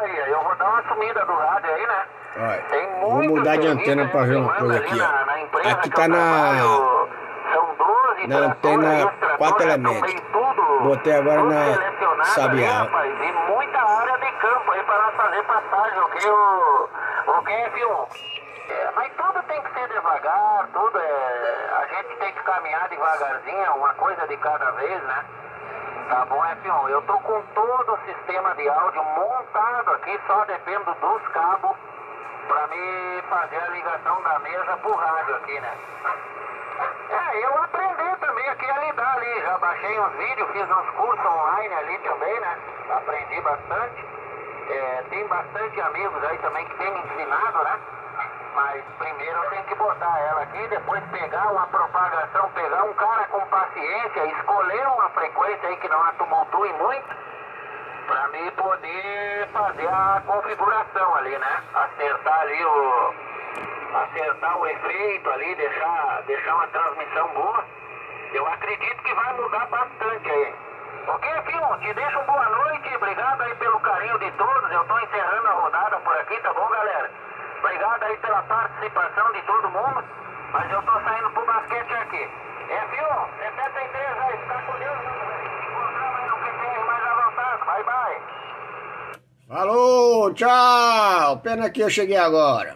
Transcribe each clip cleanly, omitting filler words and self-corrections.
aí. Eu vou dar uma sumida do rádio aí, né? Olha, Tem vou muito mudar de serviço antena pra ver uma coisa aqui, ó. na empresa Aqui que tá eu trabalho. São 12 na antena 4 elementos. Botei agora na Sabiá. Rapaz, e muita área de campo aí para nós fazer passagem, ok, viu? Mas tudo tem que ser devagar, tudo a gente tem que caminhar devagarzinho, uma coisa de cada vez, né? Tá bom, F1, eu tô com todo o sistema de áudio montado aqui, só dependo dos cabos pra me fazer a ligação da mesa pro rádio aqui, né? Eu aprendi também aqui a lidar ali, já baixei uns vídeos, fiz uns cursos online ali também, né? Aprendi bastante. Tem bastante amigos aí também que tem me ensinado, né? Mas primeiro eu tenho que botar ela aqui, depois pegar uma propagação, pegar um cara com paciência, escolher uma frequência aí que não a tumultue muito, pra mim poder fazer a configuração ali, né? Acertar o efeito ali, deixar uma transmissão boa. Eu acredito que vai mudar bastante aí. Ok, filho? Te deixo uma boa noite, obrigado aí pelo carinho de todos. Eu tô encerrando a rodada por aqui, tá bom, galera? Obrigado aí pela participação de todo mundo, mas eu tô saindo pro basquete aqui. F1, 73 aí, fica com Deus, meu velho. Encontramos aí no PTR mais avançado, bye bye. Falou, tchau. Pena que eu cheguei agora.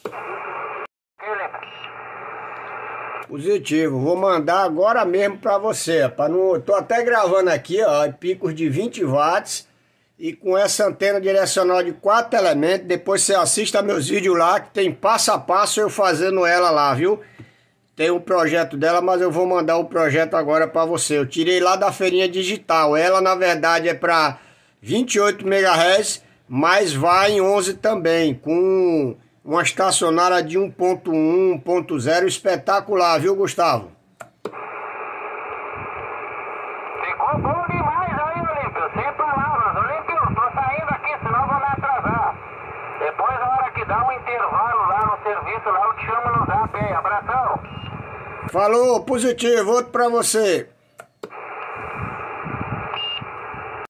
Positivo, vou mandar agora mesmo pra você. Tô até gravando aqui, ó, picos de 20 watts. E com essa antena direcional de 4 elementos, depois você assista meus vídeos lá, que tem passo a passo eu fazendo ela lá, viu? Tem um projeto dela, mas eu vou mandar o projeto agora para você. Eu tirei lá da feirinha digital. Ela, na verdade, é para 28 MHz, mas vai em 11 também, com uma estacionária de 1.1, 1.0 espetacular, viu, Gustavo? Ficou bom demais aí, Olímpio. Sem palavras. Olímpio, tô saindo aqui, senão vou me atrasar. Depois, na hora que dá um intervalo lá no serviço, lá eu te chamo no zap aí. Abração. Falou, positivo, outro pra você.